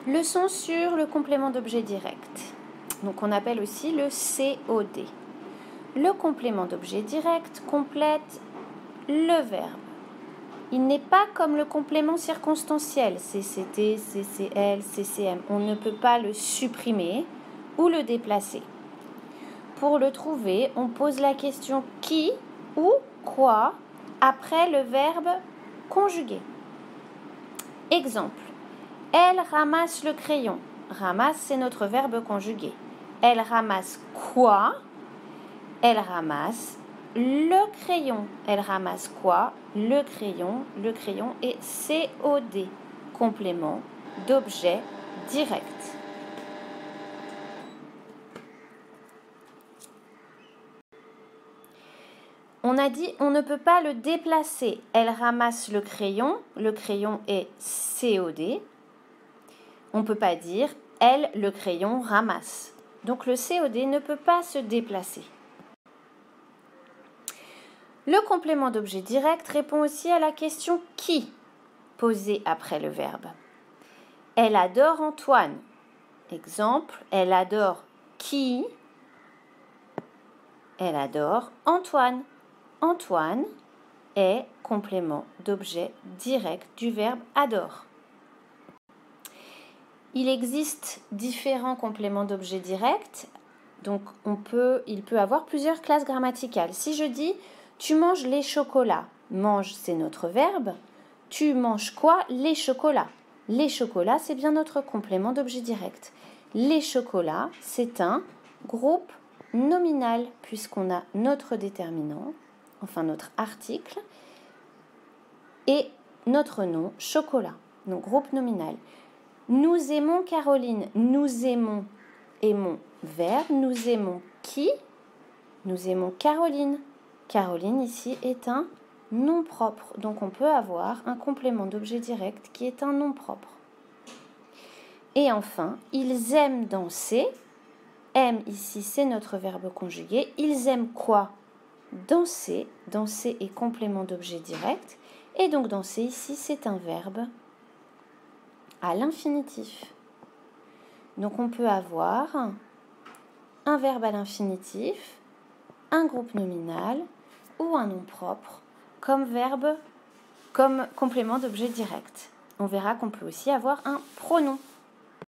Leçon sur le complément d'objet direct. Donc on appelle aussi le COD. Le complément d'objet direct complète le verbe. Il n'est pas comme le complément circonstanciel, CCT, CCL, CCM. On ne peut pas le supprimer ou le déplacer. Pour le trouver, on pose la question qui ou quoi après le verbe conjugué. Exemple. Elle ramasse le crayon. Ramasse, c'est notre verbe conjugué. Elle ramasse quoi? Elle ramasse le crayon. Elle ramasse quoi? Le crayon. Le crayon est COD, complément d'objet direct. On a dit on ne peut pas le déplacer. Elle ramasse le crayon. Le crayon est COD. On ne peut pas dire elle, le crayon, ramasse. Donc le COD ne peut pas se déplacer. Le complément d'objet direct répond aussi à la question qui posée après le verbe. Elle adore Antoine. Exemple, elle adore qui? Elle adore Antoine. Antoine est complément d'objet direct du verbe adore. Il existe différents compléments d'objet direct, donc il peut avoir plusieurs classes grammaticales. Si je dis tu manges les chocolats, mange c'est notre verbe, tu manges quoi? Les chocolats. Les chocolats c'est bien notre complément d'objet direct. Les chocolats c'est un groupe nominal puisqu'on a notre déterminant, enfin notre article, et notre nom chocolat, donc groupe nominal. Nous aimons Caroline. Nous aimons verbe. Nous aimons qui? Nous aimons Caroline. Caroline ici est un nom propre. Donc on peut avoir un complément d'objet direct qui est un nom propre. Et enfin, ils aiment danser. Aiment ici c'est notre verbe conjugué. Ils aiment quoi? Danser. Danser est complément d'objet direct. Et donc danser ici c'est un verbe à l'infinitif. Donc on peut avoir un verbe à l'infinitif, un groupe nominal ou un nom propre comme complément d'objet direct. On verra qu'on peut aussi avoir un pronom.